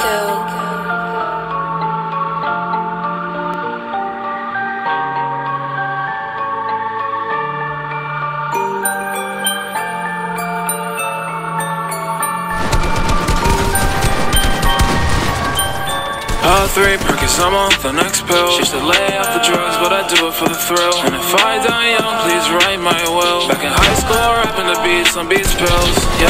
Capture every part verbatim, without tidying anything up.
Rico. All three Perkins, I'm on the next pill. She should lay off the drugs, but I do it for the thrill. And if I die young, please write my will. Back in high school, rapping the beats on Beats pills.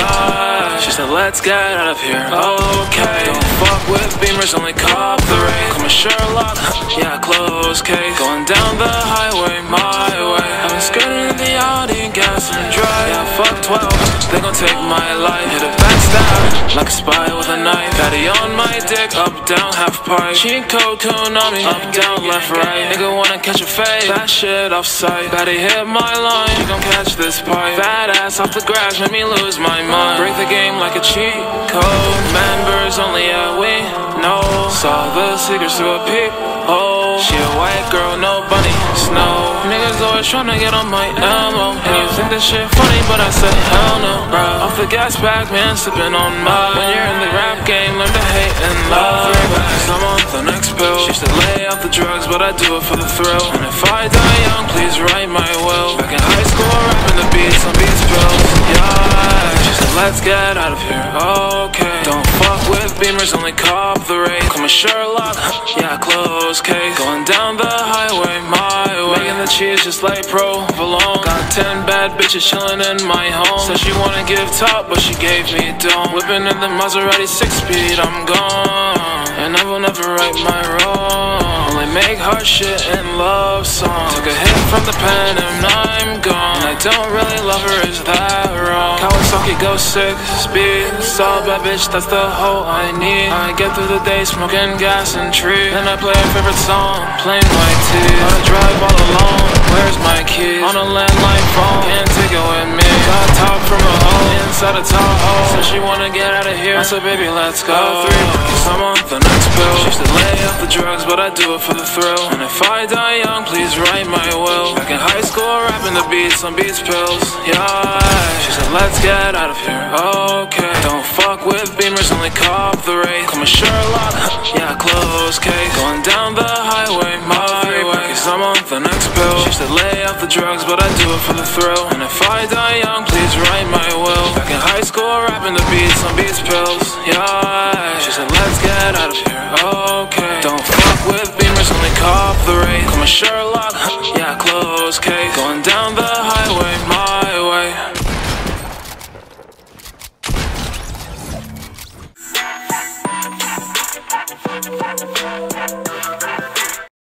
Yeah, she said let's get out of here. Okay, don't fuck with Beamers, only cop the raid. Call me Sherlock, yeah, close case. Going down the highway, my way. I've been skirting in the Audi, gas and drive. Yeah, fuck twelve, they gon' take my life. Hit a backstab, like a spy with a knife. Patty on my dick, up, down, half pipe. Cheat code, Konami, up, down, left, right. Nigga wanna catch a fade, that shit off sight. Patty hit my line, you gon' catch this pipe. Fat ass off the grass, made me lose my mind. Break the game like a cheat code. Members only, yeah, we know. Saw the secrets through a peep. Oh, she a white girl, no bunny, snow. Niggas always tryna get on my ammo. And you think this shit funny, but I said hell no, bruh. Off the gas pack, man, sippin' on mine. When you're in the rap game, learn to hate and love. Cause I'm on the next pill. She should lay off the drugs, but I do it for the thrill. And if I die young, please write my will. Back in high school, rapping the beats on Beats pills. Yeah, she said let's get out of here. Okay, don't fuck with Beamers, only cop the raid. Call me Sherlock, yeah, close case. Going down the highway, my way. Making the cheese just like provolone. Got ten bad bitches chilling in my home. Said she wanna give top, but she gave me dome. Whipping in the Maserati six speed, I'm gone. And I will never right my wrong. Only make hard shit and love songs. Took a hit from the pen and I'm gone. And I don't really love her, is that wrong? Kawasaki go six speed. Saw a bad bitch, that's the hoe I need. I get through the day smoking gas and tree. Then I play her favorite song, plain white tee. I drive all alone, where's my keys? On a landline phone, can't take it with me. Got top from a hoe, inside a Tahoe. So she wanna get out of here, I said baby let's go. Three, cause I'm on the next pill. She should lay off the drugs, but I do it for the thrill. And if I die young, please write my will. Back in high school, rapping the beats on Beats pills. Yeah, she said let's get out of here. Okay, don't fuck with Beamers, only cop the raid. Call me Sherlock, yeah, close case. Going down the highway, my way. Cause I'm on the next pill. She said lay off the drugs, but I do it for the thrill. And if I die young, please write my will. Back in high school, rapping the beats on Beats pills. Yeah, she said let's get out of here. Okay, don't fuck with Beamers, only cop the raid. Call me Sherlock, yeah, close case.